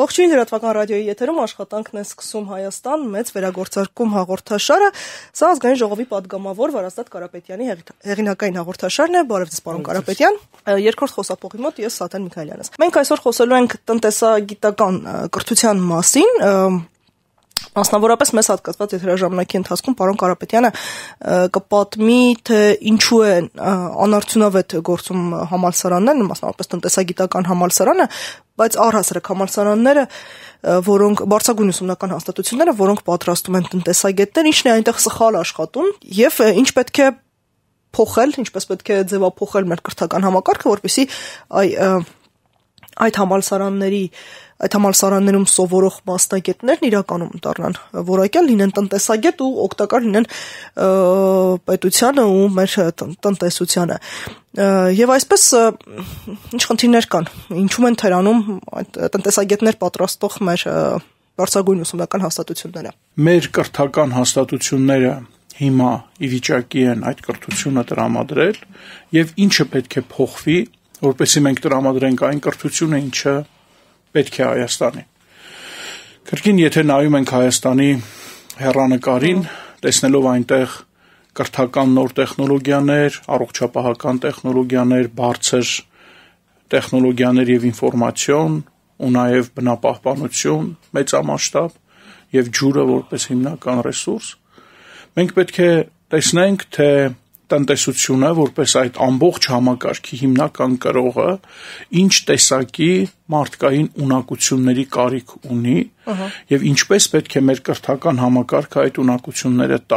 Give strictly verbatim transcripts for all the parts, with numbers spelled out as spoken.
Ողջույն լրատվական ռադիոյի եթերում աշխատանքն է սկսում Հայաստան մեծ վերագործարկում հաղորդաշարը։ Սա ազգային ժողովի падգամավոր Վարազդատ Կարապետյանի հեղինակային հաղորդաշարն է։ Բարև ձեզ, պարոն Կարապետյան։ Երկրորդ խոսափողի մոտ ես Սաթեն Միքայելյանս։ Մենք այսօր խոսելու ենք տնտեսագիտական կրթության մասին։ Մասնավորապես մեզ հատկացված եթերաժամանակի ընթացքում պարոն Կարապետյանը կպատմի, թե ինչու է անարդյունավետ գործում համալսարաններն, մասնավորապես տնտեսագիտական համալսարանը, բայց առհասարակ համալսարանները, որոնք բարձրագույն ուսումնական հաստատությունները, որոնք պատրաստում են տնտեսագետներ, ինչն է այնտեղ սխալ աշխատում եւ ինչ պետք է փոխել, ինչպես պետք է ձևափոխել մեր կրթական համակարգը, որպեսզի այ այդ համալսարանների այդ համալսարաններում սովորող մասնագետներն իրականում դառնան որակյալ, լինեն տնտեսագետ ու օգտակար լինեն պետությանը ու մեր տնտեսությանը։ Եվ այսպես ինչ խնդիրներ կան, ինչու են թերանում այդ տնտեսագետներ պատրաստող մեր բարձրագույն ուսումնական հաստատությունները։ Մեր կրթական հաստատությունները հիմա ի վիճակի են այդ կրթությունը տրամադրել եւ ինչը պետք է փոխվի, որպեսզի մենք տրամադրենք այն կրթությունը, ինչը պետք է Հայաստանի։ Կրկին եթե նայում ենք Հայաստանի հեռանկարին, տեսնելով այնտեղ կրթական նոր տեխնոլոգիաներ, առողջապահական տեխնոլոգիաներ, բարձր տեխնոլոգիաներ եւ ինֆորմացիոն, ու նաեւ բնապահպանություն, մեծամասշտաբ եւ ջուրը որպես հիմնական ռեսուրս, մենք պետք է տեսնենք, թե տնտեսությունը որպես այդ ամբողջ համակարգի հիմնական կրողը ինչ տեսակի մարդկային ունակությունների կարիք ունի եւ ինչպես պետք է մեր կրթական համակարգը այդ ունակությունները տա։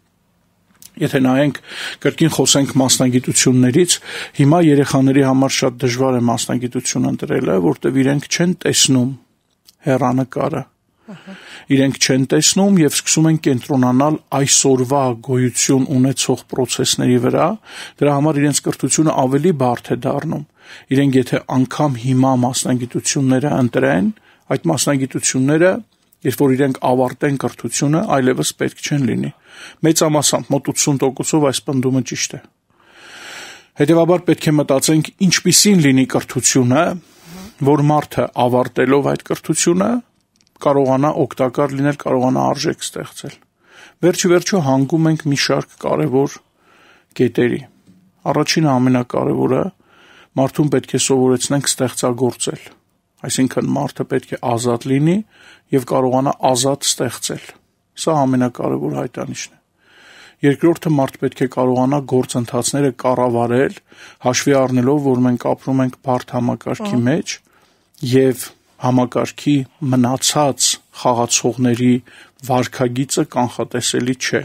Եթե նայենք կրկին խոսենք մասնագիտություններից, հիմա երեխաների համար շատ դժվար է մասնագիտություն ընտրելը, որտեղ իրենք չեն տեսնում հեռանկարը։ Իրենք չեն տեսնում եւ սկսում են կենտրոնանալ այսօրվա գոյություն ունեցող process-ների վրա, դրա համար իրենց կրթությունը ավելի բարդ է դառնում։ Իրենք եթե անգամ հիմա մասնագիտությունները ընտրեն, այդ մասնագիտությունները, երբ որ իրենք ավարտեն կրթությունը, այլևս պետք չեն լինի։ Մեծամասամբ մոտ ութսուն տոկոսով այս պնդումը ճիշտ է։ Հետևաբար պետք է մտածենք ինչպիսին լինի կրթությունը, որ մարդը ավարտելով այդ կրթությունը կարողանա օգտակար լինել, կարողանա արժեք ստեղծել։ Վերջի վերջո հանգում ենք մի շարք կարևոր կետերի։ Առաջինը ամենակարևորը մարդուն պետք է սովորեցնենք ստեղծագործել։ Այսինքն մարդը պետք է ազատ լինի եւ կարողանա ազատ ստեղծել։ Սա ամենակարևոր հայտանիշն է։ Երկրորդը մարդ պետք է կարողանա գործընթացները կառավարել, հաշվի առնելով, որ մենք ապրում ենք բարդ համակարգի մեջ եւ համակարգի մնացած խաղացողների վարքագիծը կանխատեսելի չէ։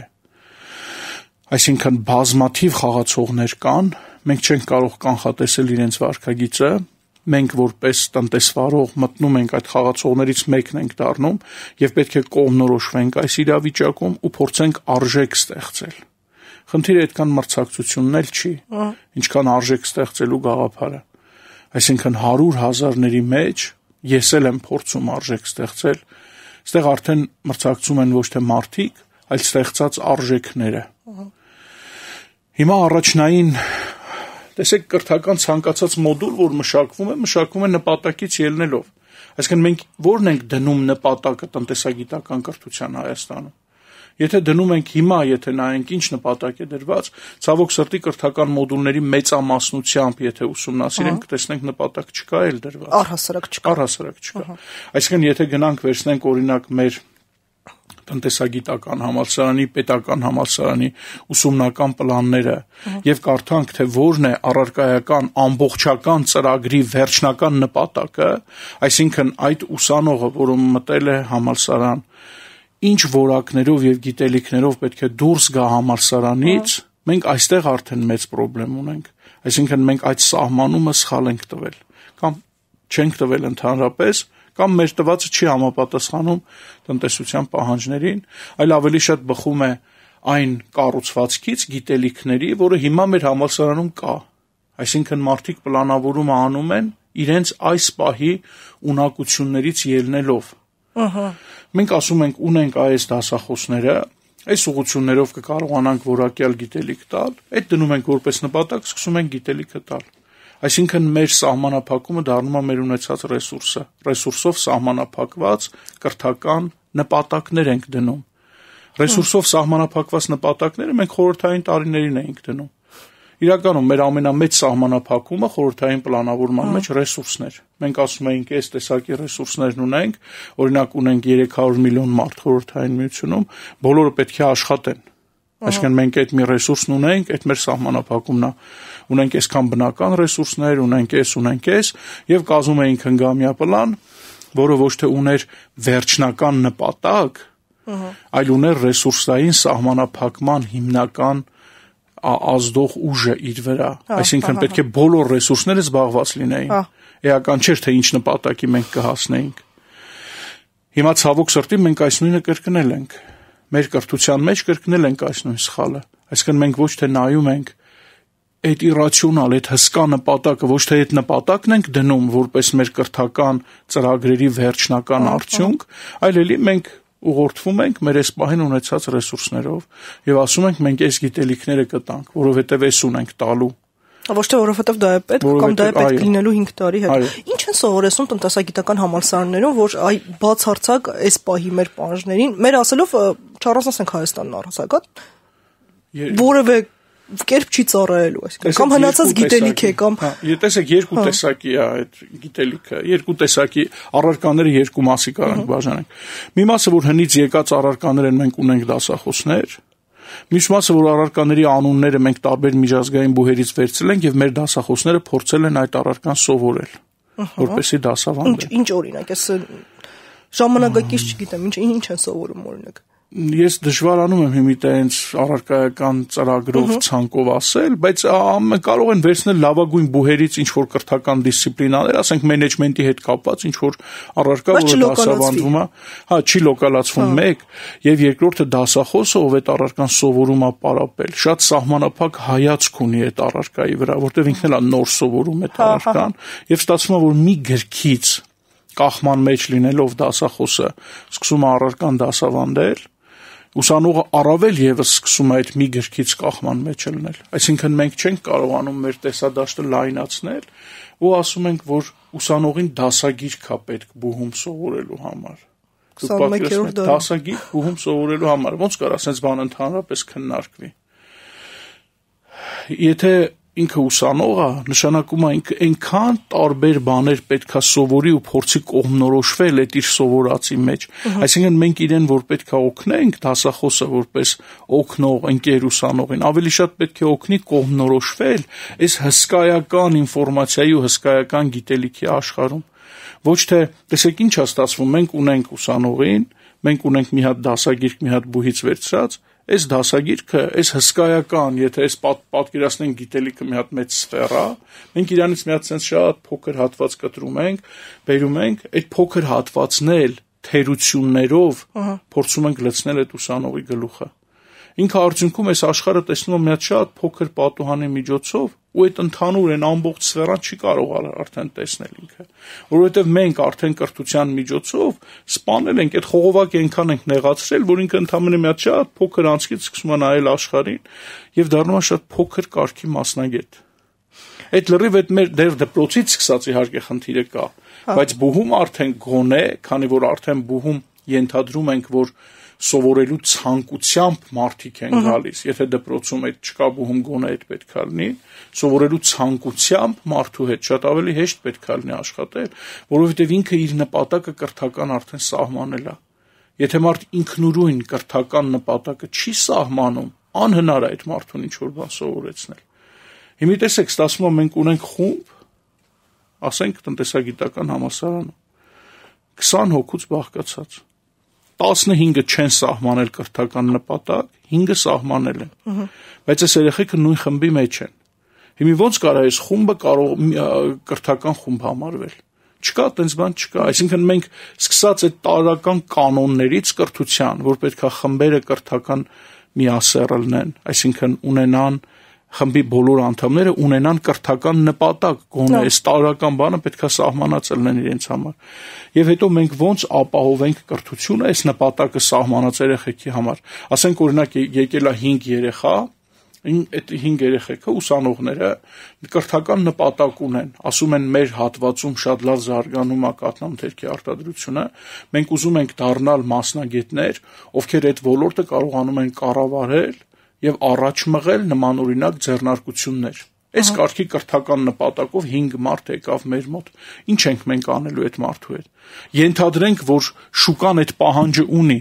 Այսինքն բազմաթիվ խաղացողներ կան, մենք չենք կարող կանխատեսել իրենց վարքագիծը, մենք որպես տնտեսվարող մտնում ենք այդ խաղացողներից մեկն ենք դառնում եւ պետք է կողմնորոշվենք այս իրավիճակում ու փորձենք արժեք ստեղծել։ Խնդիրը այդքան մրցակցությունն էլ չի, ինչքան արժեք ստեղծելու գաղափարը։ Այսինքն հարյուր հազարների մեջ ես էլ եմ փորձում արժեք ստեղծել, այստեղ արդեն մրցակցում են ոչ թե մարդիկ, այլ ստեղծած արժեքները։ Հիմա առաջնային, տեսեք, կրթական ցանկացած մոդուլ, որ մշակվում է, մշակվում է նպատակից ելնելով։ Այսինքն մենք ո՞րն ենք դնում նպատակը տնտեսագիտական կրթության Հայաստանում։ Եթե դնում ենք հիմա, եթե նայենք ինչ նպատակ է դրված, ցավոք սրտի կրթական մոդուլների մեծամասնությամբ, եթե ուսումնասիրենք, տեսնենք նպատակ չկա էլ դրված։ Առհասարակ չկա։ Առհասարակ չկա։ Այսինքն եթե գնանք վերցնենք օրինակ մեր տնտեսագիտական համալսարանի, պետական համալսարանի ուսումնական պլանները եւ կարդանք, թե որն է առարկայական ամբողջական ծրագրի վերջնական նպատակը, այսինքն այդ ուսանողը, որը մտել է համալսարան, ինչ որակներով եւ գիտելիքներով պետք է դուրս գա համալսարանից, մենք այստեղ արդեն մեծ խնդրեմ ունենք։ Այսինքն մենք այդ սահմանումը սխալ ենք տվել, կամ չենք տվել ընդհանրապես, կամ մեր տվածը չի համապատասխանում տնտեսության պահանջներին, այլ ավելի շատ բխում է այն կառուցվածքից, գիտելիքների, որը հիմա մեր համալսարանում կա։ Այսինքն մարդիկ պլանավորումը անում են իրենց այս պահի ունակություններից ելնելով։ Մենք ասում ենք ունենք այս դասախոսները, այս ուղղություններով կկարողանանք որակյալ գիտելիք տալ, այդ դնում ենք որպես նպատակ, սկսում ենք գիտելիքը տալ։ Այսինքն մեր սահմանափակումը դառնում է մեր ունեցած ռեսուրսը, ռեսուրսով սահմանափակված կրթական նպատակներ ենք դնում։ Ռեսուրսով սահմանափակված նպատակները մենք խորհրդային տարիներին էինք դնում։ Իրականում մեր ամենամեծ սահմանափակումը խորհրդային պլանավորման մեջ ռեսուրսներ։ Մենք ասում էինք, այս տեսակի ռեսուրսներն ունենք, օրինակ ունենք երեք հարյուր միլիոն մարդ խորհրդային միությունում, բոլորը պետք է աշխատեն։ Այսինքն մենք այդ մի ռեսուրսն ունենք, այդ մեր սահմանափակումն է։ Ունենք այսքան բնական ռեսուրսներ, ունենք այս, ունենք այս, եւ կազմում էինք հնգամյա պլան, որը ոչ թե ուներ վերջնական նպատակ, այլ ուներ ռեսուրսային սահմանափակման հիմնական ազդող ուժը իր վրա, այսինքն պետք է բոլոր ռեսուրսները զբաղված լինեին։ Էական չէր թե ինչ նպատակի մենք կհասնեինք։ Հիմա ցավոք սրտի մենք այս նույնը կրկնել ենք։ Մեր կրթության մեջ կրկնել ենք այս նույն սխալը։ Այսինքն մենք ոչ թե նայում ենք այդ իրացիոնալ, այդ հսկա նպատակը, ոչ թե այդ նպատակն ենք դնում որպես մեր կրթական ծրագրերի վերջնական արդյունք, այլ էլի մենք ուղղորդվում ենք մեր այս պահին ունեցած ռեսուրսներով եւ ասում ենք մենք այս գիտելիքները կտանք, որովհետեւ այս ունենք տալու։ Ոչ թե որովհետեւ դա է պետք կամ դա է պետք լինելու հինգ տարի հետ։ Ինչ են սովորեցնում տնտեսագիտական համալսարաններում, որ այ բացարձակ այս պահի մեր պահանջներին, մեր ասելով չառանձնացնենք Հայաստանն առհասարակ, որևէ կերպ չի ծառայելու, այսինքն կամ հնացած գիտելիք է կամ տեսեք երկու տեսակի է այդ գիտելիքը, երկու տեսակի առարկաները երկու մասի կարանք բաժանենք։ Մի մասը որ հնից եկած առարկաներ են, մենք ունենք դասախոսներ, մյուս մասը որ առարկաների անունները մենք տարբեր միջազգային բուհերից վերցրել ենք եւ մեր դասախոսները փորձել են այդ առարկան սովորել, որպեսզի դասավանդեն։ Ինչ օրինակ, այս ժամանակակից չգիտեմ, ինչ ինչ են սովորում օրինակ։ Ես դժվարանում եմ հիմի տենց առարկայական ծրագրով ցանկով ասել, բայց կարող են վերցնել լավագույն բուհերից ինչ որ կրթական դիսցիպլինաներ, ասենք մենեջմենտի հետ կապված ինչ որ առարկա, որը դասավանդվում է, հա, չի լոկալացվում մեկ, եւ երկրորդը դասախոսը, ով այդ առարկան սովորում է պարապել, շատ սահմանափակ հայացք ունի այդ առարկայի վրա, որտեղ ինքն էլ է նոր սովորում այդ առարկան, եւ ստացվում է, որ մի գրքից կախման մեջ լինելով դասախոսը սկսում է առարկան դասավանդել, ուսանողը առավել եւս սկսում է այդ մի գրքից կախման մեջ լինել։ Այսինքն մենք չենք կարողանում մեր տեսադաշտը լայնացնել ու ասում ենք, որ ուսանողին դասագիրք է պետք բուհում սովորելու համար։ քսանմեկերորդ դարում դասագիրք բուհում սովորելու համար ոնց կարող ասենց բան ընդհանրապես քննարկվի։ Եթե ինքը ուսանողը նշանակում է ինքը այնքան տարբեր բաներ պետքա սովորի ու փորձի կողմնորոշվել այդ իր սովորածի մեջ, այսինքն մենք իրեն որ պետքա օգնենք դասախոսը որպես օգնող ընկեր ուսանողին, ավելի շատ պետք է օգնի կողմնորոշվել այս հսկայական ինֆորմացիայի ու հսկայական գիտելիքի աշխարհում։ Ոչ թե տեսեք ինչ է ստացվում, մենք ունենք ուսանողին, մենք ունենք մի հատ դասագիրք, մի հատ բուհից վերցրած, այս դասագիրքը, այս հսկայական, եթե այս պատ, պատկերացնենք գիտելիքը մի հատ մեծ սֆերա, մենք իրանից մի հատ sense շատ փոքր հատված կտրում ենք, բերում ենք, այդ փոքր հատվածն էլ թերություններով փորձում ենք լցնել այդ ուսանողի գլուխը։ Ինքը արդյունքում այս աշխարհը տեսնում է մի հատ շատ փոքր պատուհանի միջոցով ու այդ ընդհանուր են ամբողջ սֆերան չի կարող արդեն տեսնել ինքը, որովհետև մենք արդեն կրթության միջոցով սպանել ենք այդ խողովակը այնքան ենք նեղացրել, որ ինքը ընդհանրապես մի հատ շատ փոքր անցքից սկսում է նայել աշխարհին եւ դառնում է շատ փոքր կարգի մասնագետ։ Այդ լրիվ այդ մեր դեռ դպրոցից սկսած իհարկե խնդիրը կա, բայց բուհում արդեն գոնե, քանի որ արդեն բուհում ենթադրում ենք, որ սովորելու ցանկությամբ մարդիկ են գալիս, եթե դպրոցում այդ չկա բուհում գոնե այդ պետքա լինի, սովորելու ցանկությամբ մարդու հետ շատ ավելի հեշտ պետքա լինի աշխատել, որովհետև ինքը իր նպատակը կրթական արդեն սահմանել է։ Եթե մարդ ինքնուրույն կրթական նպատակը չի սահմանում, անհնար է այդ մարդուն ինչ որ բան սովորեցնել։ Հիմա տեսեք, ստացվում է մենք ունենք խումբ, ասենք տնտեսագիտական համալսարանում, քսան հոգուց բաղկացած տասնհինգը չեն սահմանել կրթական նպատակ, հինգը սահմանել են։ Բայց այս երեխեքը նույն խմբի մեջ են։ Հիմա ոնց կարա այս խումբը կարող կրթական խումբ համարվել։ Չկա, այդպես բան չկա։ Այսինքն մենք սկսած այդ տարական կանոններից կրթության, որ պետքա խմբերը կրթական միասեռ լինեն, այսինքն ունենան խմբի բոլոր անդամները ունենան կրթական նպատակ, գոնե այս տարական բանը պետքա սահմանած լինեն իրենց համար։ Եվ հետո մենք ոնց ապահովենք կրթությունը այս նպատակը սահմանած երեխեքի համար։ Ասենք օրինակ եկել է հինգ երեխա, Այդ հինգ երեխեքը ուսանողները կրթական նպատակ ունեն, ասում են մեր հատվածում շատ լավ զարգանում է կաթնամթերքի արտադրությունը, մենք ուզում ենք դառնալ մասնագետներ, ովքեր այդ ոլորտը կարողանում են կառավարել եւ առաջ մղել նմանօրինակ ձեռնարկություններ։ Այս կարգի կրթական նպատակով հինգ մարդ եկավ մեր մոտ։ Ինչ ենք մենք անելու այդ մարդու հետ։ Ենթադրենք, որ շուկան այդ պահանջը ունի։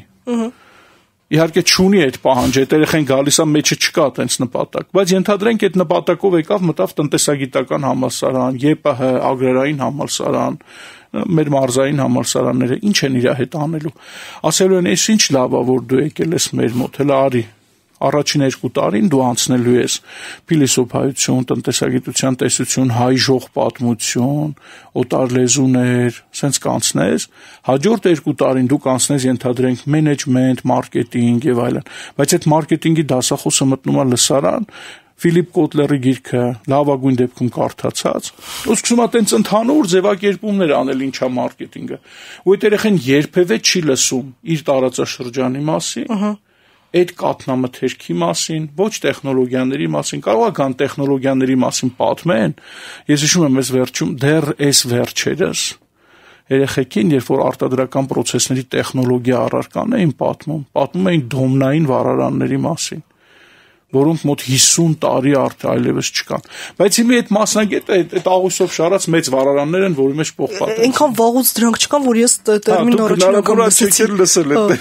Իհարկե չունի այդ պահանջը, այդ երեխեն գալիս է մեջը չկա այդպես նպատակ, բայց ենթադրենք այդ նպատակով եկավ մտավ տնտեսագիտական համալսարան, Ե Պ Հ ագրարային համալսարան, մեր մարզային համալսարանները ինչ են իր հետ անելու։ Ասելու են, «Էս ինչ լավ է, որ դու եկել ես մեր մոտ, հələ արի»։ Առաջին երկու տարին դու անցնելու ես փիլիսոփայություն, տնտեսագիտության տեսություն, հայ ժող պատմություն, օտար լեզուներ, սենց կանցնես, հաջորդ երկու տարին դու կանցնես ենթադրենք մենեջմենտ, մարքեթինգ եւ այլն, բայց այդ մարքեթինգի դասախոսը մտնում է լսարան, Ֆիլիպ Կոտլերի գիրքը լավագույն դեպքում կարդացած, ու սկսում է տենց ընդհանուր ձևակերպումներ անել ինչա մարքեթինգը, ու այդ երեխեն երբևէ չի լսում իր տարածաշրջանի մասին, այդ կաթնամթերքի մասին, ոչ տեխնոլոգիաների մասին, կարող է կան տեխնոլոգիաների մասին պատմեն, ես հիշում եմ այս վերջում, դեռ այս վերջերս, երեխեքին, երբ որ արտադրական պրոցեսների տեխնոլոգիա առարկան էին պատմում, պատմում էին դոմնային վառարանների մասին, որոնք մոտ հիսուն տարի արդեն այլևս չկան։ Բայց հիմա այդ մասնագետը այդ աղյուսով շարած մեծ վառարաններ են, որի մեջ պողպատ են։ Այնքան վաղուց դրանք չկան, որ ես տերմին առաջին անգամ լսեցի։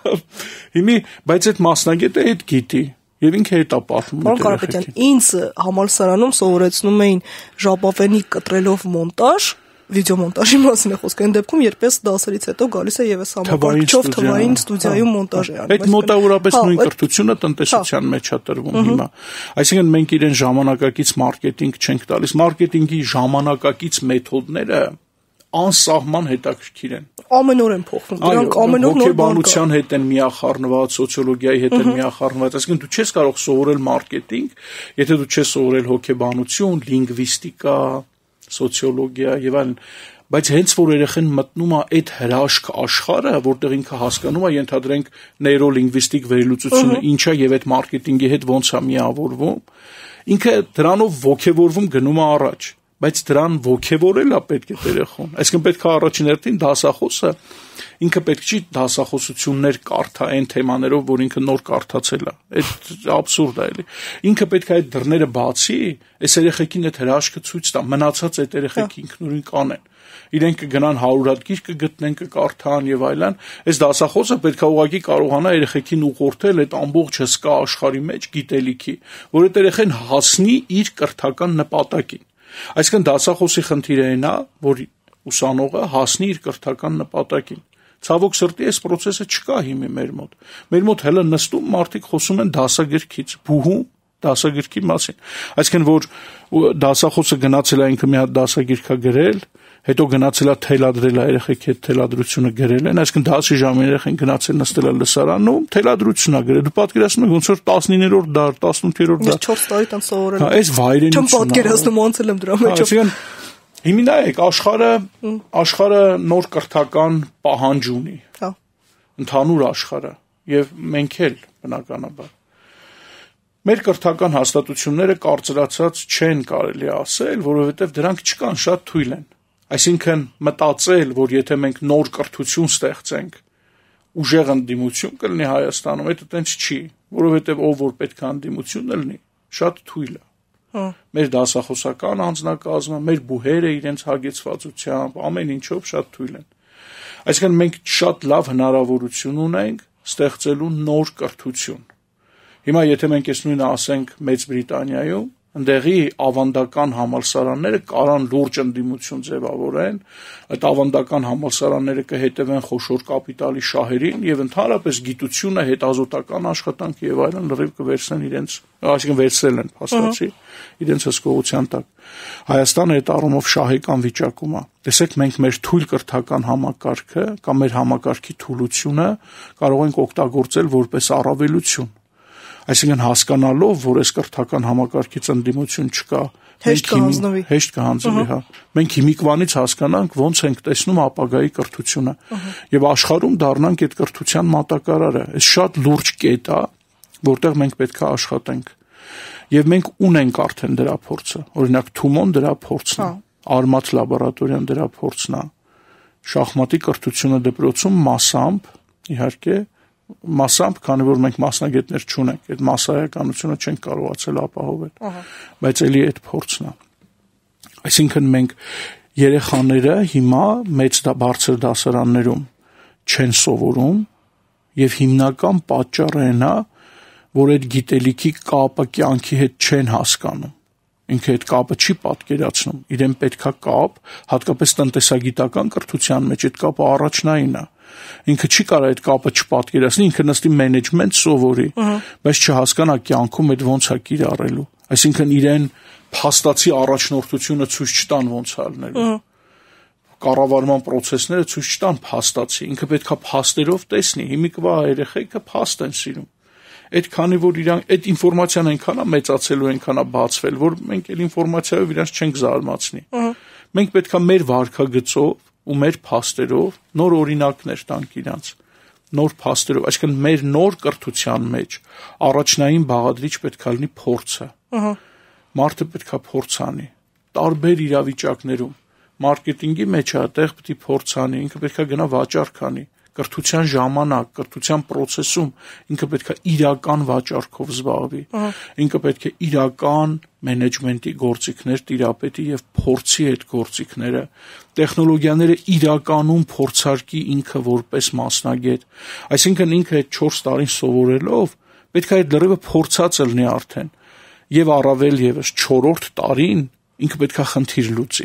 Հիմի, բայց այդ մասնագետը այդ գիտի եւ ինքը հետ է պատմում։ Պարոն Կարապետյան, ինձ համալսարանում սովորեցնում էին ժապավենի կտրելով մոնտաժ, վիդեոմոնտաժի մասին է խոսքը, այն դեպքում երբ ես դասերից հետո գալիս է եւ ես համակարգչով թվային ստուդիայում մոնտաժ է անում։ Այդ մոտավորապես նույն կրթությունը տնտեսության մեջ է տրվում հիմա։ Այսինքն մենք իրեն ժամանակակից մարքեթինգ չենք տալիս, մարքեթինգի ժամանակակից մեթոդները անսահման հետաքրքիր են։ Ամեն օր են փոխվում։ Դրանք ամեն օր նոր բան կա։ Հոգեբանության հետ են միախառնված, սոցիոլոգիայի հետ են միախառնված, այսինքն դու չես կարող սովորել մարքեթինգ, եթե դու չես սովորել հոգեբանություն, լինգվիստիկա, սոցիոլոգիա եւ այլն, բայց հենց որ երեխեն մտնում է այդ հրաշք աշխարհը, որտեղ ինքը հասկանում է, ենթադրենք նեյրոլինգվիստիկ վերլուծությունը ինչ է եւ այդ մարքեթինգի հետ ոնց է միավորվում, ինքը դրանով ոգեվորվում գնում է առաջ, բայց դրան ոգևորել է պետք է երեխուն, այսինքն պետք է առաջին հերթին դասախոսը ինքը պետք չի դասախոսություններ կարդա այն թեմաներով, որ ինքը նոր կարդացել է, այդ աբսուրդ է էլի, ինքը պետք է այդ դռները բացի, այս երեխեքին այդ հրաշքը ցույց տա, մնացած այդ երեխեքը ինքնուրույն կանեն, իրենք կգնան հարյուր հատ գիրք կգտնեն, կկարդան եւ այլն, այս դասախոսը պետք է ուղղակի կարողանա երեխեքին ուղղորդել այդ ամբողջ հսկա աշխարհի մեջ գիտելիքի, որ այդ երեխեն հասնի իր կրթական նպատակին։ Այսինքն դասախոսի խնդիրը այն է, որ ուսանողը հասնի իր կրթական նպատակին։ Ցավոք սրտի այս process-ը չկա հիմի մեր մոտ։ Մեր մոտ հələ նստում մարդիկ խոսում են դասագրքից, բուհում դասագրքի մասին։ Այսինքն որ դասախոսը գնացել է ինքը մի հատ դասագրքա գրել, հետո գնացել է թելադրել երեխեքի հետ թելադրությունը գրել են, այսինքն դասի ժամին երեխեն գնացել նստել է լսարանում, թելադրություն է գրել։ Դու պատկերացնում ես ոնց որ տասնիններորդ դար, տասնութերորդ դար։ չորս տարի տան սովորել։ Հա, այս վայրենությունը։ Չեմ պատկերացնում անցել եմ դրա մեջ։ Հիմա նայեք, աշխարհը աշխարհը նոր կրթական պահանջ ունի։ Հա։ Ընդհանուր աշխարհը եւ մենք էլ բնականաբար։ Մեր կրթական հաստատությունները կարծրացած չեն կարելի ասել, որովհետեւ դրանք չկան, շատ թույլ են։ Այսինքն մտածել, որ եթե մենք նոր կրթություն ստեղծենք, ուժեղ ընդդիմություն կլինի Հայաստանում, դա տենց չի, որովհետեւ ով որ պետք է ընդդիմություն լինի, շատ թույլ է։ Մեր դասախոսական անձնակազմը, մեր բուհերը իրենց հագեցվածությամբ, ամեն ինչով շատ թույլ են։ Այսինքն մենք շատ լավ հնարավորություն ունենք ստեղծելու նոր կրթություն։ Հիմա եթե մենք այս նույնը ասենք Մեծ Բրիտանիայում, ընդեղի ավանդական համալսարանները կարան լուրջ ընդդիմություն ձևավորեն, այդ ավանդական համալսարանները կհետևեն խոշոր կապիտալի շահերին եւ ընդհանրապես գիտությունը, հետազոտական աշխատանքը եւ այլն լրիվ կվերցնեն իրենց, այսինքն վերցրել են փաստացի իրենց հսկողության տակ։ Հայաստանը այդ առումով շահեկան վիճակում է։ Տեսեք, մենք մեր թույլ կրթական համակարգը կամ մեր համակարգի թուլությունը կարող ենք օգտագործել որպես առավելություն։ Այսինքն հասկանալով, որ այս կրթական համակարգից ընդդիմություն չկա, հեշտ կհանձնվի, հեշտ կհանձնվի, հա։ Մենք հիմիկվանից հասկանանք ոնց ենք տեսնում ապագայի կրթությունը եւ աշխարհում դառնանք այդ կրթության մատակարարը։ Այս շատ լուրջ կետ է, որտեղ մենք պետք է աշխատենք։ Եվ մենք ունենք արդեն դրա փորձը։ Օրինակ Թումոն դրա փորձն է, Արմաթ լաբորատորիան դրա փորձն է։ Շախմատի կրթությունը դպրոցում մասամբ, իհարկե, մասամբ, քանի որ մենք մասնագետներ չունենք, այդ մասսայականությունը չենք կարողացել ապահովել։ Բայց էլի այդ փորձն է։ Այսինքն մենք երեխաները հիմա մեծ բարձր դասարաններում չեն սովորում եւ հիմնական պատճառը այն է, որ այդ գիտելիքի կապը կյանքի հետ չեն հասկանում։ Ինքը այդ կապը չի պատկերացնում, իրեն պետքա կապ, հատկապես տնտեսագիտական կրթության մեջ այդ կապը առաջնային է։ Ինքը չի կարող այդ կապը չպատկերացնի, ինքը նստի մենեջմենտ սովորի, բայց չհասկանա կյանքում այդ ոնց է կիրառելու։ Այսինքն իրեն փաստացի առաջնորդությունը ցույց չտան ոնց է լինելու։ Կառավարման process-ները ցույց չտան փաստացի, ինքը պետքա փաստերով տեսնի։ Հիմիկվա երեխեքը փաստ են սիրում։ Այդ քանի որ իրան այդ ինֆորմացիան այնքան է մեծացել ու այնքան է բացվել, որ մենք այդ ինֆորմացիայով իրանց չենք զարմացնի։ Մենք պետքա մեր վարքագծով ու մեր փաստերով նոր օրինակներ տանք իրանց, նոր փաստերով, այսինքն մեր նոր կրթության մեջ առաջնային բաղադրիչ պետքա լինի փորձը։ Մարդը պետքա փորձ անի տարբեր իրավիճակներում։ Մարքեթինգի մեջ է, այդտեղ պետք է փորձ անի, ինքը պետքա գնա վաճառք անի։ Կրթության ժամանակ, կրթության process-ում ինքը պետք է իրական վաճառքով զբաղվի։ Ինքը պետք է իրական մենեջմենտի գործիքներ տիրապետի եւ փորձի այդ գործիքները։ Տեխնոլոգիաները իրականում փորձարկի ինքը որպես մասնագետ։ Այսինքն ինքը այդ չորս տարին սովորելով պետք է այդ լրիվը փորձած լինի արդեն։ Եվ առավել եւս չորրորդ տարին ինքը պետք է խնդիր լուծի։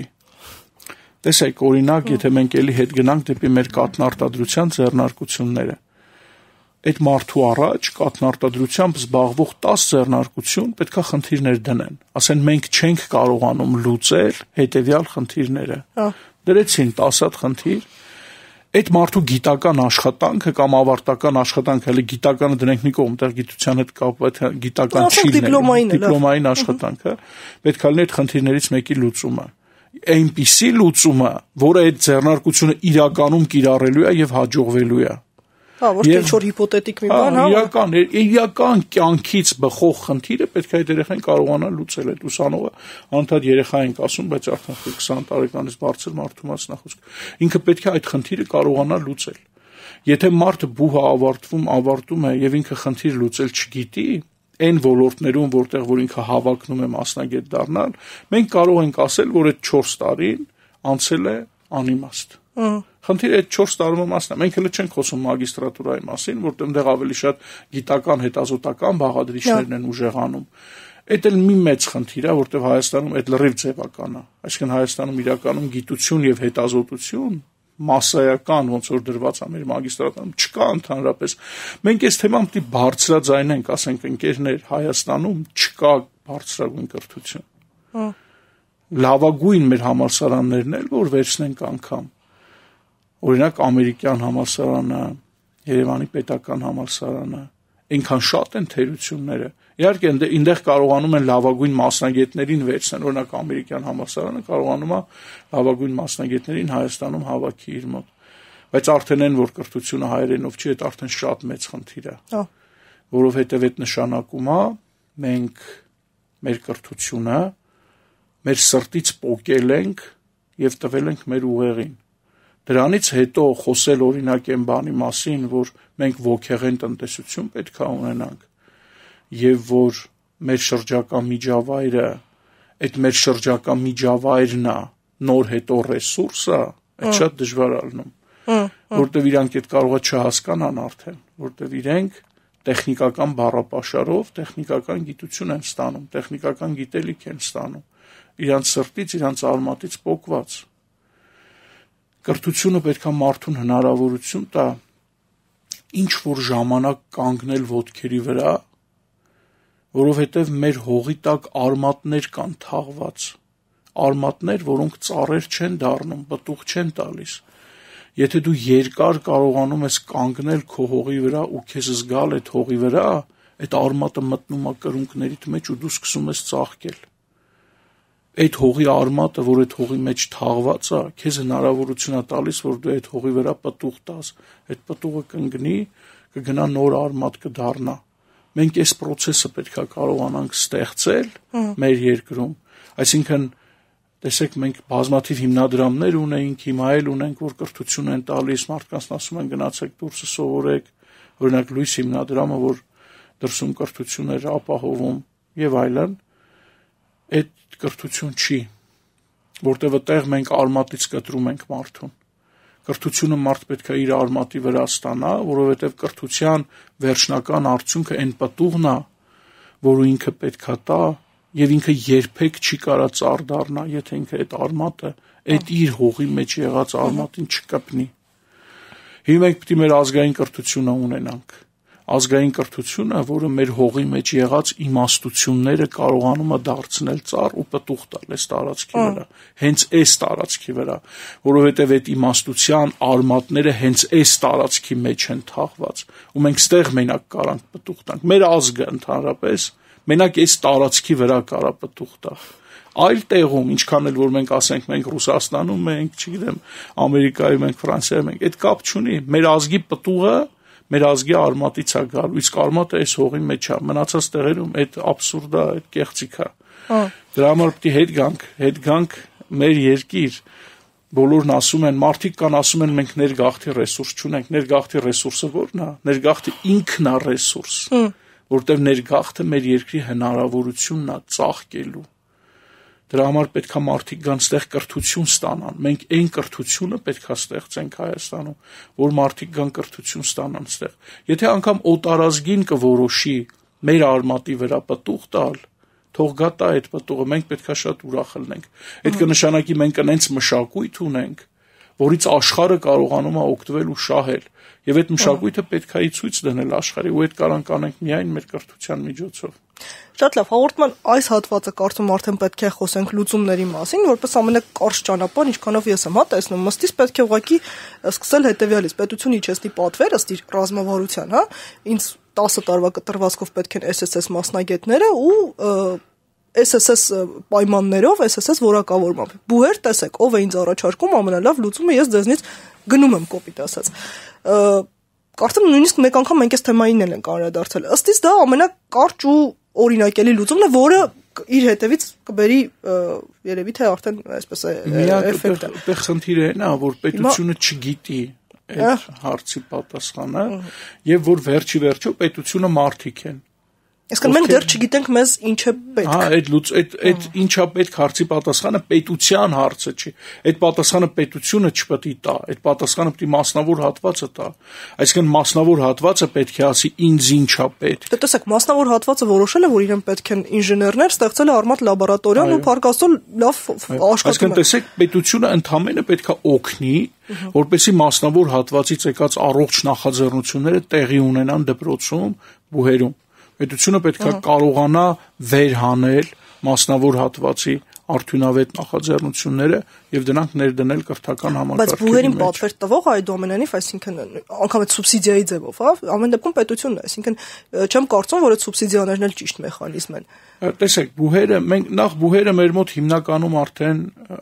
Տեսեք, օրինակ, եթե մենք էլի հետ գնանք դեպի մեր կաթնարտադրության ձեռնարկությունները, այդ մարդու առաջ կաթնարտադրությամբ զբաղվող տասը ձեռնարկություն պետքա խնդիրներ դնեն։ Ասեն մենք չենք կարողանում լուծել հետևյալ խնդիրները։ Դրեցին տասը հատ խնդիր։ Այդ մարդու գիտական աշխատանքը կամ ավարտական աշխատանքը, հələ գիտականը դնենք մի կողմ, այդտեղ գիտության հետ կապված գիտական չի լինել, դիպլոմային աշխատանքը, պետք է լինի այդ խնդիրներից մեկի լուծումը։ Այնպիսի լուծումը, որը այդ ձեռնարկությունը իրականում կիրառելու է եւ հաջողվելու է։ Հա, ոչ թե ինչ-որ հիպոթետիկ մի բան, հա։ Իրական, իրական կյանքից բխող խնդիրը պետք է այդ երեխան կարողանա լուծել։ Այդ ուսանողը անդադ երեխա ենք ասում, բայց արդեն քսան տարեկանից բարձր մարդու մասն է խոսքը։ Ինքը պետք է այդ խնդիրը կարողանա լուծել։ Եթե մարդը բուհը ավարտվում, ավարտում է եւ ինքը խնդիր լուծել չգիտի, այն ոլորտներում, որտեղ որ ինքը հավակնում է մասնագետ դառնալ, մենք կարող ենք ասել, որ այդ չորս տարին անցել է անիմաստ։ Խնդիրը այդ չորս տարում մասն է։ Մենք հələ չենք խոսում մագիստրատուրայի մասին, որտեղ դեռ ավելի շատ գիտական հետազոտական բաղադրիչներն են ուժեղանում։ Այդ էլ մի մեծ խնդիր է, որտեղ Հայաստանում այդ լրիվ ձևական է։ Այսինքն Հայաստանում իրականում գիտություն եւ հետազոտություն մասսայական ոնց որ դրված է մեր մագիստրատում չկա ընդհանրապես։ Մենք այս թեման պետք է բարձրաձայնենք, ասենք ընկերներ, Հայաստանում չկա բարձրագույն կրթություն։ Լավագույն մեր համալսարաններն էլ որ վերցնենք անգամ։ Օրինակ ամերիկյան համալսարանը, Երևանի պետական համալսարանը, այնքան շատ են թերությունները։ Իհարկե այնտեղ կարողանում են լավագույն մասնագետներին վերցնել, օրինակ ամերիկյան համալսարանը կարողանում է լավագույն մասնագետներին Հայաստանում հավաքի իր մոտ։ Բայց արդեն այն որ կրթությունը հայերենով չի, այդ արդեն շատ մեծ խնդիր է։ Որովհետև այդ նշանակում է մենք մեր կրթությունը մեր սրտից պոկել ենք եւ տվել ենք մեր ուղեղին։ Դրանից հետո խոսել օրինակ այն բանի մասին, որ մենք ոգեղեն տնտեսություն պետք է ունենանք եւ որ մեր շրջակա միջավայրը, այդ մեր շրջակա միջավայրն է, նոր հետո ռեսուրսը, այդ շատ դժվար է լինում, որտեղ իրանք այդ կարող է չհասկանան արդեն, որտեղ իրենք տեխնիկական բառապաշարով տեխնիկական գիտություն են ստանում, տեխնիկական գիտելիք են ստանում, իրանց սրտից, իրանց արմատից պոկված։ Կրթությունը պետք է մարդուն հնարավորություն տա ինչ որ ժամանակ կանգնել ոտքերի վրա, որովհետև մեր հողի տակ արմատներ կան թաղված, արմատներ, որոնք ծառեր չեն դառնում, պտուղ չեն տալիս։ Եթե դու երկար կարողանում ես կանգնել քո հողի վրա ու քեզ զգալ այդ հողի վրա, այդ արմատը մտնում է կրունկներիդ մեջ ու դու սկսում ես ծաղկել։ Այդ հողի արմատը, որ այդ հողի մեջ թաղված է, քեզ հնարավորություն է տալիս, որ դու այդ հողի վրա պտուղ տաս, այդ պտուղը կընկնի, կգնա նոր արմատ կդառնա, մենք այս process-ը պետք է կարողանանք ստեղծել մեր երկրում, այսինքն տեսեք մենք բազմաթիվ հիմնադրամներ ունենք, հիմա էլ ունենք, որ կրթություն են տալիս, մարդկանց ասում են գնացեք դուրսը սովորեք, օրինակ լույս հիմնադրամը, որ դրսում կրթություններ ապահովում եւ այլն, այդ կրթություն չի, որտեղ այդտեղ մենք արմատից կտրում ենք մարդուն։ Կրթությունը մարդ պետք է իր արմատի վրա ստանա, որովհետև կրթության վերջնական արդյունքը այն պտուղն է, որ ինքը պետք է տա, եւ ինքը երբեք չի կարա ծառ դառնա, եթե ինքը այդ արմատը, այդ իր հողի մեջ եղած արմատին չկպնի։ Հիմա մենք պետք է մեր ազգային կրթությունը ունենանք։ Ազգային կրթությունը, որը մեր հողի մեջ եղած իմաստությունները կարողանում է դարձնել ծառ ու պտուղ տալ այս տարածքի վրա, հենց այս տարածքի վրա, որովհետև այդ իմաստության արմատները հենց այս տարածքի մեջ են թաղված, ու մենք ստեղ մենակ կարանք պտուղ տանք։ Մեր ազգը ընդհանրապես մենակ այս տարածքի վրա կարա պտուղ տա։ Այլ տեղում, ինչքան էլ որ մենք ասենք, մենք Ռուսաստանում ենք, չգիտեմ, Ամերիկայում ենք, Ֆրանսիայում ենք, այդ կապ չունի։ Մեր ազգի պտուղը մեր ազգի արմատից է գալու, իսկ արմատը այս հողի մեջ է, մնացած տեղերում այդ աբսուրդա, այդ կեղծիք է։ Դրա համար պետք է հետ գանք, հետ գանք մեր երկիր, բոլորն ասում են, մարդիկ կան ասում են մենք ներգաղթի ռեսուրս չունենք, ներգաղթի ռեսուրսը ո՞րն է, ներգաղթի ինքն է ռեսուրս, որտեղ ներգաղթը մեր երկրի հնարավորությունն է ծաղկելու։ Դրա համար պետք է մարդիկ գան ստեղ կրթություն ստանան։ Մենք այն կրթությունը պետք է ստեղծենք Հայաստանում, որ մարդիկ գան կրթություն ստանան ստեղ։ Եթե անգամ օտարազգին կորոշի մեր արմատի վրա պտուղ տալ, թող գա տա այդ պտուղը, մենք պետք է շատ ուրախ լինենք։ Այդ կնշանակի մենք այնց մշակույթ ունենք, որից աշխարհը կարողանում է օգտվել ու շահել։ Եվ այդ մշակույթը պետք է ցույց դնել աշխարհին, ու այդ կարանք անենք միայն մեր կրթության միջոցով։ Շատ լավ, հաղորդման այս հատվածը կարծում արդեն պետք է խոսենք լուծումների մասին, որպես ամենակարճ ճանապարհ, ինչքանով ես եմ հա տեսնում, մստից պետք է ուղղակի սկսել հետևյալից, պետություն իջեցնի պատվեր ըստ իր ռազմավարության, հա, ինձ տասը տարվա կտրվածքով պետք են S S S մասնագետները ու S S S պայմաններով, S S S որակավորմամբ։ Բուհեր, տեսեք, ով է ինձ առաջարկում ամենալավ լուծումը, ես ձեզնից գնում եմ կոպիտ ասած։ Կարծում նույնիսկ մեկ անգամ մենք այս թեմային էլ ենք անդրադարձել։ Ըստ իս դա ամենակարճ ու օրինակելի լուծումն է, որը իր հետևից կբերի երևի թե արդեն այսպես է էֆեկտը։ Այդտեղ խնդիրը այն է, որ պետությունը չգիտի այդ հարցի պատասխանը եւ որ վերջի վերջո պետությունը մարդիկ են։ Այսինքն մենք դեռ չգիտենք մեզ ինչ է պետք։ Հա, այդ լուծ այդ այդ ինչա պետք հարցի պատասխանը պետության հարցը չի։ Այդ պատասխանը պետությունը չպետք է տա, այդ պատասխանը պետք է մասնավոր հատվածը տա։ Այսինքն մասնավոր հատվածը պետք է ասի ինձ ինչա պետք։ Դե տեսեք, մասնավոր հատվածը որոշել է, որ իրեն պետք են ինժեներներ, ստեղծել է արմատ լաբորատորիան ու փառկաստո լավ աշխատում։ Այսինքն տեսեք, պետությունը ընդհանրապես պետք է օգնի, որպեսզի մասնավոր հատվածից եկած առողջ նախաձեռնությունները տեղի ունենան դպրոցում, բուհերում։ Պետությունը պետք է կարողանա վերհանել մասնավոր հատվածի արդյունավետ նախաձեռնությունները եւ դրանք ներդնել կրթական համակարգի մեջ։ Բայց բուհերին պատվեր տվող այդուամենայնիվ, այսինքն անգամ այդ սուբսիդիայի ձևով, հա, ամեն դեպքում պետությունն է, այսինքն չեմ կարծում, որ այդ սուբսիդիաներն էլ ճիշտ մեխանիզմ են։ Տեսեք, բուհերը, մենք նախ բուհերը մեր մոտ հիմնականում արդեն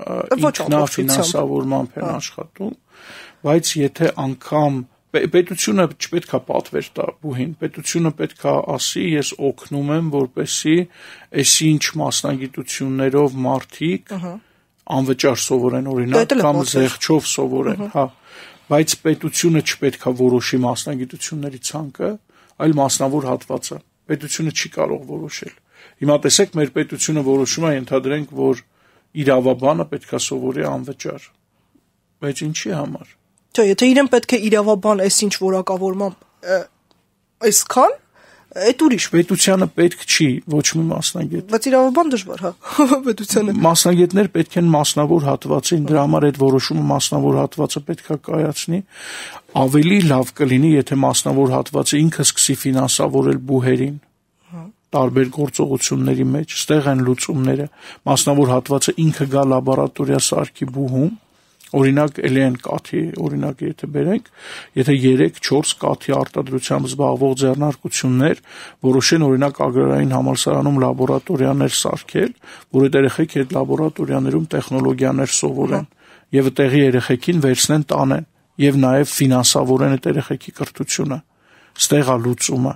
ինքնաֆինանսավորմամբ են աշխատում, բայց եթե անգամ պետությունը չպետք է պատվեր տա բուհին, պետությունը պետք է ասի, ես օգնում եմ, որպեսզի այսինչ մասնագիտություններով մարդիկ անվճար սովորեն, օրինակ, կամ զեղչով սովորեն, հա, բայց պետությունը չպետք է որոշի մասնագիտությունների ցանկը, այլ մասնավոր հատվածը։ Պետությունը չի կարող որոշել։ Հիմա տեսեք, մեր պետությունը որոշում է, ենթադրենք, որ իրավաբանը պետք է սովորի անվճար։ Բայց ինչի համար։ Չէ, եթե իրեն պետք է իրավաբան այսինչ որակավորմամբ այսքան, այդ ուրիշ։ Պետությանը պետք չի ոչ մի մասնագետ։ Բայց իրավաբան դժվար, հա, պետությանը։ Մասնագետներ պետք են մասնավոր հատվածին, դրա համար այդ որոշումը մասնավոր հատվածը պետք է կայացնի։ Ավելի լավ կլինի, եթե մասնավոր հատվածը ինքը սկսի ֆինանսավորել բուհերին տարբեր գործողությունների մեջ, ստեղ են լուծումները։ Մասնավոր հատվածը ինքը գա լաբորատորիա սարքի բուհում, օրինակ էլի են կաթի, օրինակ եթե բերենք, եթե երեք չորս կաթի արտադրությամբ զբաղվող ձեռնարկություններ որոշեն օրինակ ագրարային համալսարանում լաբորատորիաներ սարքել, որ այդ երեխեք այդ լաբորատորիաներում տեխնոլոգիաներ սովորեն եւ այդտեղի երեխեքին վերցնեն տանեն եւ նաեւ ֆինանսավորեն այդ երեխեքի կրթությունը։ Ստեղ է լուծումը։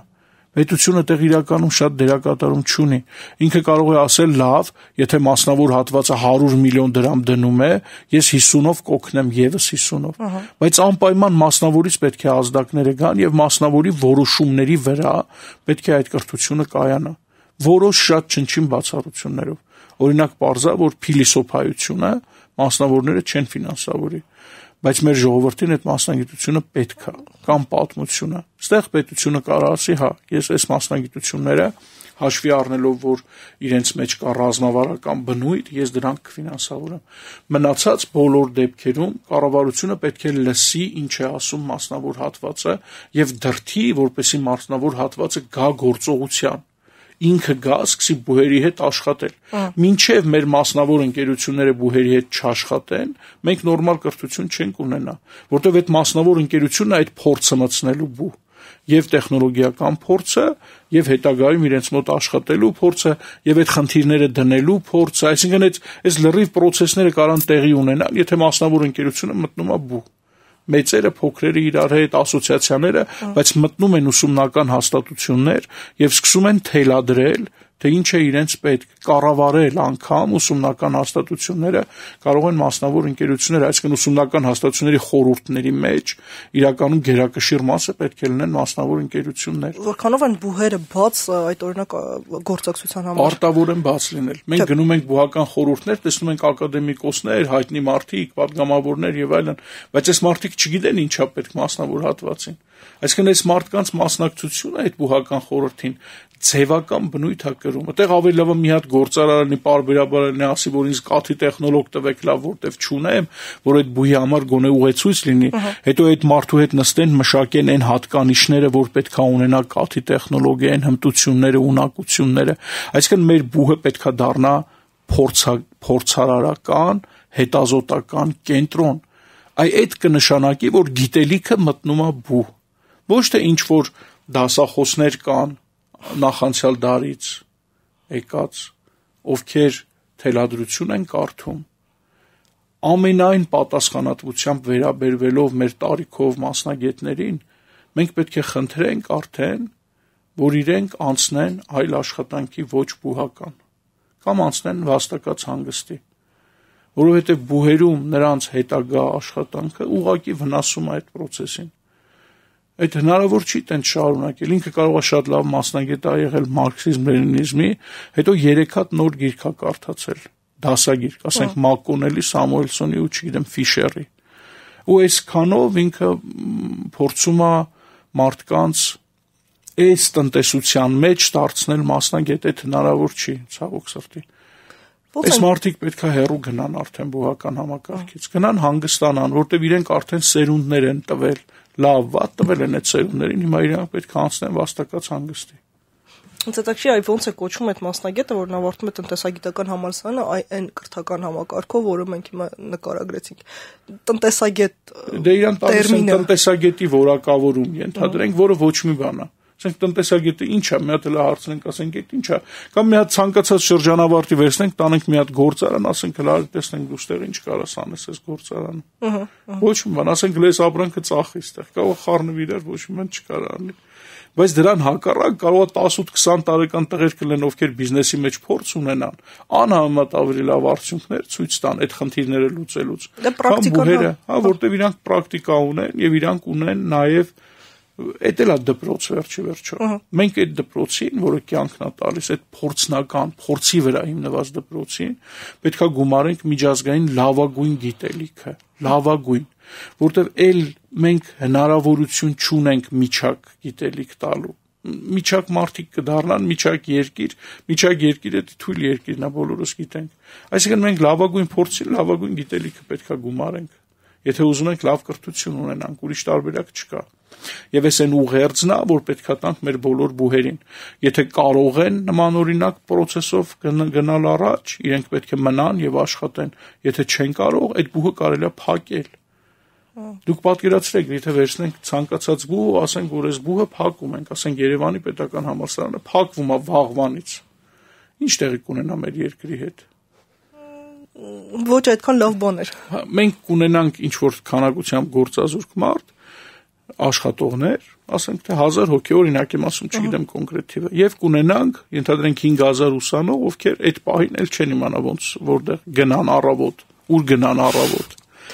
Պետությունը տեղ իրականում շատ դերակատարում չունի։ Ինքը կարող է ասել, լավ, եթե մասնավոր հատվածը հարյուր միլիոն դրամ դնում է, ես հիսունով կօգնեմ, եւս հիսունով։ Բայց անպայման մասնավորից պետք է ազդակները գան եւ մասնավորի որոշումների վրա պետք է այդ կրթությունը կայանա։ Որոշ շատ չնչին բացառություններով։ Օրինակ, պարզա, որ փիլիսոփայությունը մասնավորները չեն ֆինանսավորի, բայց մեր ժողովրդին այդ մասնագիտությունը պետք է, կամ պատմությունը։ Այստեղ պետությունը կարող ասի, հա, ես այս մասնագիտությունները հաշվի առնելով, որ իրենց մեջ կա ռազմավարական բնույթ, ես դրանք կֆինանսավորեմ։ Մնացած բոլոր դեպքերում կառավարությունը պետք է լսի, ինչ է ասում մասնավոր հատվածը եւ դրթի, որպեսզի մասնավոր հատվածը գա գործողության։ Ինքը գա, սկսի բուհերի հետ աշխատել։ Մինչև մեր մասնավոր ընկերությունները բուհերի հետ չաշխատեն, մենք նորմալ կրթություն չենք ունենա, որտեղ այդ մասնավոր ընկերությունը այդ փորձը մտցնելու բու եւ տեխնոլոգիական փորձը եւ հետագայում իրենց մոտ աշխատելու փորձը եւ այդ խնդիրները դնելու փորձը, այսինքն այդ այս լրիվ process-ները կարան տեղի ունենալ, եթե մասնավոր ընկերությունը մտնում է բու։ Մեծերը, փոքրերը իրար հետ ասոցիացիաները, բայց մտնում են ուսումնական հաստատություններ եւ սկսում են թելադրել, թե ինչ է իրենց պետք կառավարել անգամ ուսումնական հաստատությունները կարող են մասնավոր ընկերություններ, այսինքն ուսումնական հաստատությունների խորհուրդների մեջ իրականում գերակշիռ մասը պետք է լինեն մասնավոր ընկերություններ։ Որքանով են բուհերը բաց այդ օրինակ գործակցության համար։ Արտավոր են բաց լինել։ Մենք գնում ենք բուհական խորհուրդներ, տեսնում ենք ակադեմիկոսներ, հայտնի մարդիկ, պատգամավորներ եւ այլն, բայց այս մարդիկ չգիտեն ինչա պետք մասնավոր հատվածին։ Այսինքն այս մարդկանց մասնակցությունը այդ բուհական խորհրդին ձևական բնույթ է կրում։ Այդտեղ ավելի լավ մի հատ գործարարանի պարբերաբար ասի, որ ինձ կաթի տեխնոլոգ տվեք լավ, որտեվ չունեմ, որ այդ բուհի համար գոնե ուղեցույց լինի, հետո այդ մարդու հետ նստեն, մշակեն այն հատկանիշները, որ պետք է ունենա կաթի տեխնոլոգիան, հմտությունները, ունակությունները։ Այսինքն մեր բուհը պետք է դառնա փորձարարական, հետազոտական կենտրոն։ Այ այդ կնշանակի, որ գիտելիքը մտնում է բուհ։ Ոչ թե ինչ որ դասախոսներ կան նախանցյալ դարից եկած, ովքեր թելադրություն են կարդում, ամենայն պատասխանատվությամբ վերաբերվելով մեր տարիքով մասնագետներին, մենք պետք է խնդրենք արդեն, որ իրենք անցնեն այլ աշխատանքի ոչ բուհական, կամ անցնեն վաստակած հանգստի, որովհետև բուհերում նրանց հետագա աշխատանքը ուղղակի վնասում է այդ process-ին։ Այդ հնարավոր չի տենց շարունակել, ինքը կարող է շատ լավ մասնագետ ա եղել մարքսիզմ-լենինիզմի, հետո երեք հատ նոր գիրք ա կարդացել, դասագիրք, ասենք Մակոնելի, Սամուելսոնի ու չգիտեմ Ֆիշերի։ Ու այսքանով ինքը փորձում է մարդկանց այս տնտեսության մեջ դարձնել մասնագետ, այդ հնարավոր չի, ցավոք սրտի։ Այս մարդիկ պետք է հեռու գնան արդեն բուհական համակարգից, գնան հանգստանան, որտեղ իրենք արդեն սերունդներ են տվել, լավ վատ տվել են այդ սերունդներին, հիմա իրենք պետք է անցնեն վաստակած հանգստի։ Ցետակշի այ ոնց է կոչվում այդ մասնագետը, որն ավարտում է տնտեսագիտական համալսարանը, այն կրթական համակարգով, որը մենք հիմա նկարագրեցինք։ Տնտեսագետ դե իրան տալիս են տնտեսագետի որակավորում, ենթադրենք, որը ոչ մի բան է։ Ասենք տնտեսագետը ինչ է, մի հատ էլ հարցնենք, ասենք այդ ինչ է, կամ մի հատ ցանկացած շրջանավարտի վերցնենք, տանենք մի հատ գործարան, ասենք հələ տեսնենք դու ստեղ ինչ կարաս անես այս գործարանը։ Ոչ մի բան, ասենք լես ապրանքը ծախի ստեղ, կարող խառնվի իրար, ոչ մի բան չկար անի։ Բայց դրան հակառակ կարող է տասը-ութ տարեկան տղեր կլեն, ովքեր բիզնեսի մեջ փորձ ունենան, անհամեմատ ավելի լավ արդյունքներ ցույց տան այդ խնդիրները լուծելուց։ Դա պրակտիկան է, հա, որտեղ իրանք պրակտիկա ունեն եւ իրանք ունեն նաեւ Էդ էլ է դպրոց վերջի վերջո։ Մենք այդ դպրոցին, որը կյանքն է տալիս, այդ փորձնական, փորձի վրա հիմնված դպրոցին, պետք է գումարենք միջազգային լավագույն գիտելիքը, լավագույն, որտեղ էլ մենք հնարավորություն չունենք միջակ գիտելիք տալու։ Միջակ մարդիկ կդառնան, միջակ երկիր, միջակ երկիրը թույլ երկիրն է, բոլորս գիտենք։ Այսինքն մենք լավագույն փորձի, լավագույն գիտելիքը պետք է գումարենք։ Եթե ուզում ենք լավ կրթություն ունենանք, ուրիշ տարբերակ չկա։ Եվ այս այն ուղերձն է, որ պետք է տանք մեր բոլոր բուհերին։ Եթե կարող են նմանօրինակ process-ով գնալ առաջ, իրենք պետք է մնան եւ աշխատեն։ Եթե չեն կարող, այդ բուհը կարելի է փակել։ Դուք պատկերացրեք, եթե վերցնենք ցանկացած բուհ, ասենք, որ այս բուհը փակում ենք, ասենք Երևանի պետական համալսարանը փակվում է վաղվանից։ Ինչ տեղի կունենա մեր երկրի հետ։ Ոչ այդքան լավ բան էր։ Մենք կունենանք ինչ որ քանակությամբ գործազուրկ մարդ, աշխատողներ, ասենք թե հազար հոգի, օրինակ եմ ասում, չգիտեմ կոնկրետ թիվը, եւ կունենանք, ենթադրենք հինգ հազար ուսանող, ովքեր այդ պահին էլ չեն իմանա ոնց որտեղ գնան առավոտ, ուր գնան առավոտ։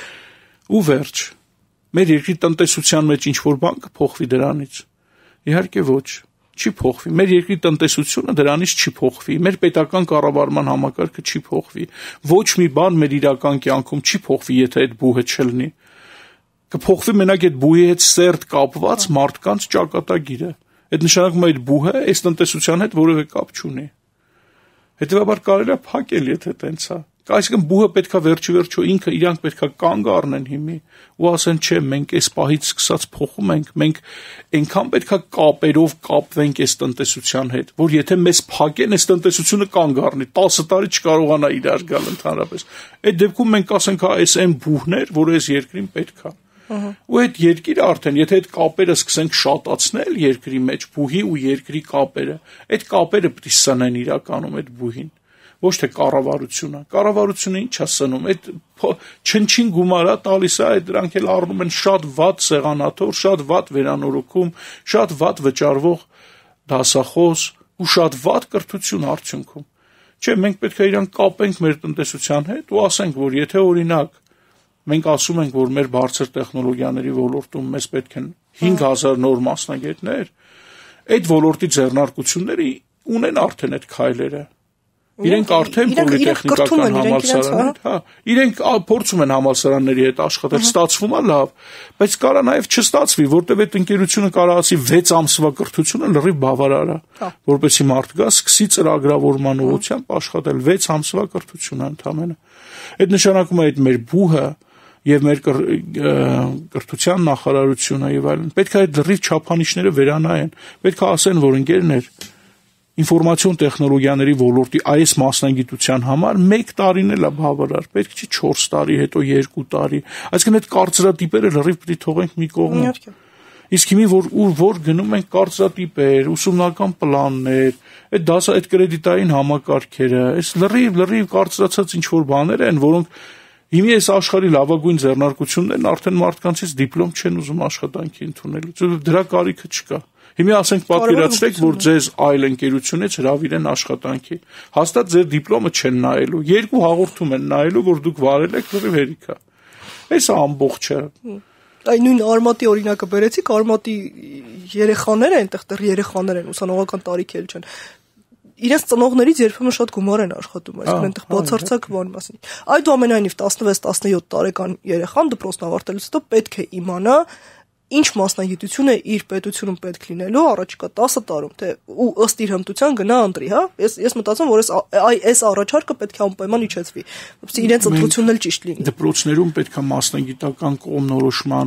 Ու վերջ։ Մեր երկրի տնտեսության մեջ ինչ որ բան կփոխվի դրանից։ Իհարկե ոչ, չի փոխվի։ Մեր երկրի տնտեսությունը դրանից չի փոխվի։ Մեր պետական կառավարման համակարգը չի փոխվի։ Ոչ մի բան մեր իրական կյանքում չի փոխվի, եթե այդ բուհը չլինի։ Կփոխվի մենակ այդ բուհի հետ սերտ կապված մարդկանց ճակատագիրը։ Այդ նշանակում է այդ բուհը այս տնտեսության հետ որևէ կապ չունի։ Հետևաբար կարելի է փակել, եթե տենց է։ Այսինքն բուհը պետքա վերջի վերջո ինքը իրանք պետքա կանգ առնեն հիմի ու ասեն չէ, մենք այս պահից սկսած փոխում ենք, մենք այնքան պետքա կապերով կապվենք այս տնտեսության հետ, որ եթե մեզ փակեն, այս տնտեսությունը կանգ առնի, տասը տարի չկարողանա իրար գալ ընդհանրապես։ Այդ դեպքում մենք ասենք, հա, այս այն բուհն էր, որ այս երկրին պետքա։ Ու այդ երկիրը արդեն, եթե այդ կապերը սկսենք շատացնել երկրի մեջ, բուհի ու երկրի կապերը, այդ կապերը պետք է սնեն իրականում այդ բուհին։ Ոչ թե կառավարությունը։ Կառավարությունը ինչ է սնում, այդ չնչին գումարա տալիս է, այդ դրանք էլ առնում են շատ վատ սեղանաթոռ, շատ վատ վերանորոգում, շատ վատ վճարվող դասախոս ու շատ վատ կրթություն արդյունքում։ Չէ, մենք պետք է իրան կապենք մեր տնտեսության հետ ու ասենք, որ եթե օրինակ մենք ասում ենք, որ մեր բարձր տեխնոլոգիաների ոլորտում մեզ պետք են հինգ հազար նոր մասնագետներ, այդ ոլորտի ձեռնարկությունները ունեն արդեն այդ քայլերը։ Իրենք արդեն պոլիտեխնիկական համալսարաններ, հա, իրենք փորձում են համալսարանների հետ աշխատել, ստացվում է լավ, բայց կարա նաև չստացվի, որտեղ այդ ընկերությունը կարողացի վեց ամսվա կրթությունը լրիվ բավարար է, որպեսզի մարդ գա, սկսի ծրագրավորման ուղղությամբ աշխատել, վեց ամսվա կրթությունը ընդամենը։ Այդ նշանակում է այդ մեր բուհը եւ մեր կրթության նախարարությունը եւ այլն պետք է այդ լրիվ չափանիշները վերանայեն, պետք է ասեն, որ ընկերներ ինֆորմացիոն տեխնոլոգիաների ոլորտի այս մասնագիտության համար մեկ տարին էլ է բավարար, պետք չի չորս տարի, հետո երկու տարի, այսինքն այդ կարծրատիպերը լրիվ պիտի թողենք մի կողմ։ Իսկ հիմի որ ուր որ գնում ենք կարծրատիպեր, ուսումնական պլաններ, այդ դասա այդ կրեդիտային համակարգերը, այս լրիվ լրիվ կարծրացած ինչ որ բաներ են, որոնք հիմի այս աշխարհի լավագույն ձեռնարկություններն արդեն մարդկանցից դիպլոմ չեն ուզում աշխատանքի ընդունելու։ Դրա կարիքը չկա։ Հիմի ասենք պատկերացրեք, որ ձեզ այլ ընկերությունից հրավիրեն աշխատանքի։ Հաստատ ձեր դիպլոմը չեն նայելու, երկու հաղորդում են նայելու, որ դուք վարել եք լրիվ հերիքա։ Այս ամբողջը։ Այն նույն Արմատի օրինակը բերեցիք, Արմատի երեխաները այնտեղ դեռ երեխաներ են, ուսանողական տարիք էլ չեն։ Իրենց ծնողներից երբեմն շատ գումար են աշխատում, այսինքն այնտեղ բացարձակ բան մասին։ Այդուամենայնիվ տասնվեց տասնյոթ տարեկան երեխան դպրոցն ավարտելուց հետո պետք է իմանա ինչ մասնագիտություն է իր պետությունում պետք լինելու առաջիկա տասը տարում, թե ու ըստ իր հմտության գնա ընտրի, հա։ Ես ես մտածում, որ այս այս առաջարկը պետք է անպայման իջեցվի, որովհետեւ իրենց ընտրությունն էլ ճիշտ լինի։ Դպրոցներում պետք է մասնագիտական կողմնորոշման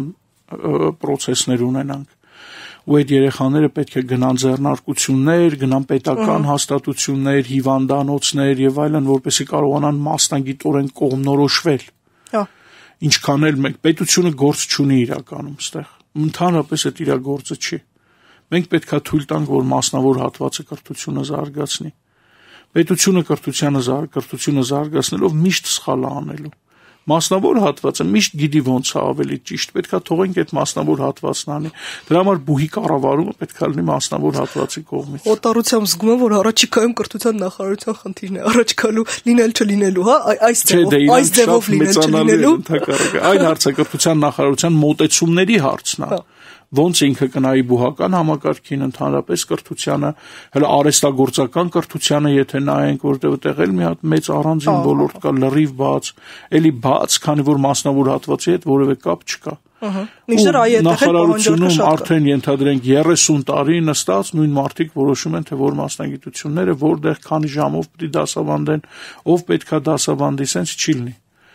պրոցեսներ ունենանք։ Ու այդ երեխաները պետք է գնան ձեռնարկություններ, գնան պետական հաստատություններ, հիվանդանոցներ եւ այլն, որպեսզի կարողանան մասնագիտորեն կողմնորոշվել։ Հա։ Ինչքան էլ մենք պետությունը գործ չունի իրականում ստեղ։ Ընդհանրապես այդ իր գործը չի։ Մենք պետքա թույլ տանք, որ մասնավոր հատվածը կրթությունը զարգացնի։ Պետությունը կրթությանը զարգ, կրթությունը զարգացնելով միշտ սխալ է անելու։ Մասնավոր հատվածը միշտ գիտի ոնց է ավելի ճիշտ, պետքա թողենք այդ մասնավոր հատվածն անի։ Դրա համար բուհի կառավարումը պետքա լինի մասնավոր հատվածի կողմից։ Օտարությամբ զգում եմ, որ առաջիկայում կրթության նախարարության խնդիրն է, առաջիկալու լինել չլինելու, հա, այս ձևով, այս ձևով լինել չլինելու։ Այն հարցը կրթության նախարարության մոտեցումների հարցն է։ Ոնց ինքը կնայի բուհական համակարգին, ընդհանրապես կրթությանը, հələ արհեստագործական կրթությանը, եթե նայենք, որտեղ այդտեղ էլ մի հատ մեծ առանձին ոլորտ կա, լրիվ բաց, էլի բաց, քանի որ մասնավոր հատվածի հետ որևէ կապ չկա։ Մինչդեռ այ այդտեղ նախարարությունում արդեն ենթադրենք երեսուն տարի նստած նույն մարդիկ որոշում են, թե որ մասնագիտությունները որտեղ քանի ժամով պետք է դասավանդեն, ով պետքա դասավանդի, սենց չի լինի։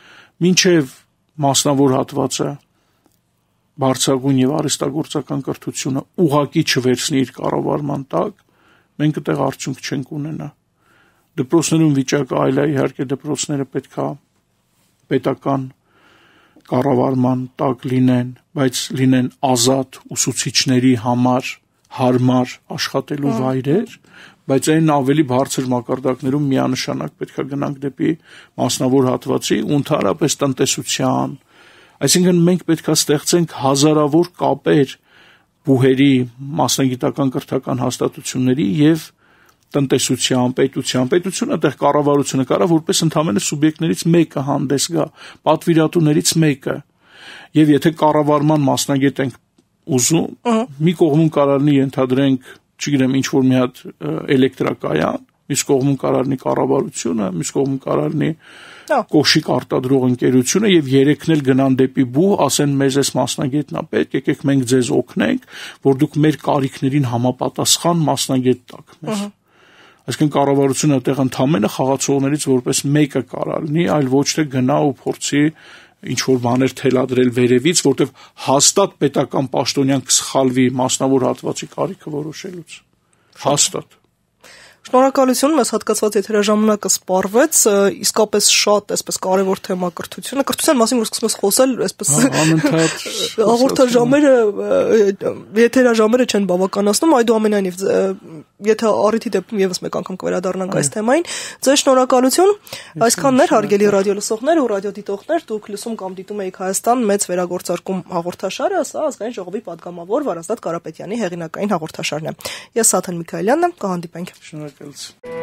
Մինչև մասնավոր հատվածը բարձրագույն եւ արհեստագործական կրթությունը ուղակի չվերցնի իր կառավարման տակ, մենք այդտեղ արդյունք չենք ունենա։ Դպրոցներում վիճակը այլ է, իհարկե դպրոցները պետքա պետական կառավարման տակ լինեն, բայց լինեն ազատ ուսուցիչների համար հարմար աշխատելու վայրեր, բայց այն ավելի բարձր մակարդակներում միանշանակ պետքա գնանք դեպի մասնավոր հատվածի ու ընդհանրապես տնտեսության։ Այսինքն մենք պետք է ստեղծենք հազարավոր կապեր բուհերի մասնագիտական կրթական հաստատությունների եւ տնտեսության, պետության, պետությունը այդտեղ կառավարությունը կարա որպես ընդհանրապես սուբյեկտներից մեկը հանդես գա, պատվիրատուներից մեկը։ Եվ եթե կառավարման մասնագետ ենք ուզում, մի կողմում կարալնի ենթադրենք, չգիտեմ, ինչ որ մի հատ էլեկտրակայան, մյուս կողմում կարալնի կառավարությունը, մյուս կողմում կարալնի կոշիկ արտադրող ընկերությունը եւ երեքն էլ գնան դեպի բուհ, ասեն մեզ էս մասնագետն է պետք, եկեք մենք ձեզ օգնենք, որ դուք մեր կարիքներին համապատասխան մասնագետ տաք մեզ։ Այսինքն կառավարությունը այդտեղ ընդամենը խաղացողներից որպես մեկը կարալնի, այլ ոչ թե գնա ու փորձի ինչ որ բաներ թելադրել վերևից, որտեղ հաստատ պետական պաշտոնյան կսխալվի մասնավոր հատվածի կարիքը որոշելուց։ Հաստատ։ Շնորհակալություն, մեզ հատկացված եթերաժամանակը սպառվեց, իսկապես շատ այսպես կարևոր թեմա կրթությունը, կրթության մասին որ սկսում ես խոսել, այսպես հաղորդաժամերը, եթերաժամերը չեն բավականացնում, այդուամենայնիվ եթե առիթի դեպքում եւս մեկ անգամ կվերադառնանք այս թեմային, ձեզ շնորհակալություն, այսքանն էր հարգելի ռադիո լսողներ ու ռադիո դիտողներ, դուք լսում կամ դիտում եք Հայաստան մեծ վերագործարկում հաղորդաշարը, սա ազգային ժողովի падգամավոր Վարազդատ Կարապետյանի հեղինակային հաղորդաշարն է։ Ես Սաթեն Միքայելյանն եմ, կհանդիպենք։ Շնորհակալություն։